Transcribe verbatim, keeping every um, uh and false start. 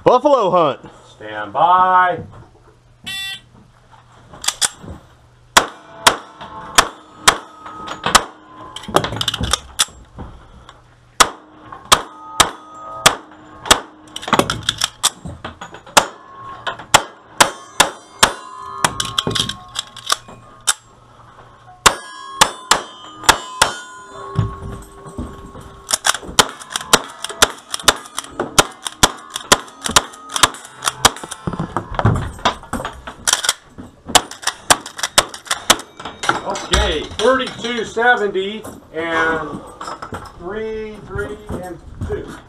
Buffalo hunt. Stand by. Okay, thirty-two seventy and three, three, and two.